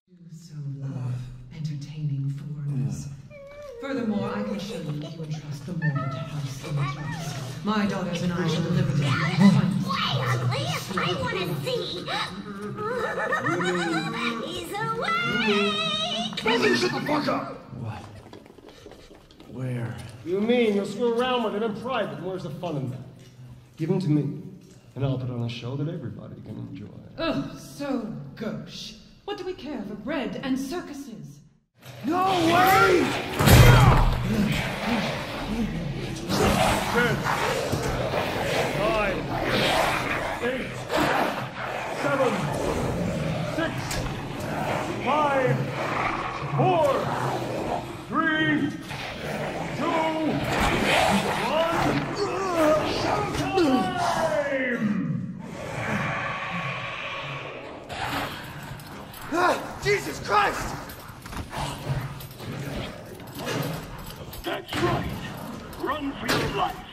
So love entertaining foreigners. Furthermore, I can show you if you entrust the mortal to house in the trust. My daughters and I shall deliver to you. Wait, Leah, I want to see. He's awake! Lizzie, shut the fuck up! What? Where? You mean you'll screw around with him in private? Where's the fun in that? Give him to me, and I'll put on a show that everybody can enjoy. Oh, so gauche. What do we care for bread and circuses? No way! 10, 9, 8, 7, 6, 5, 4, 3, 2, 1, showtime! Jesus Christ! That's right. Run for your life.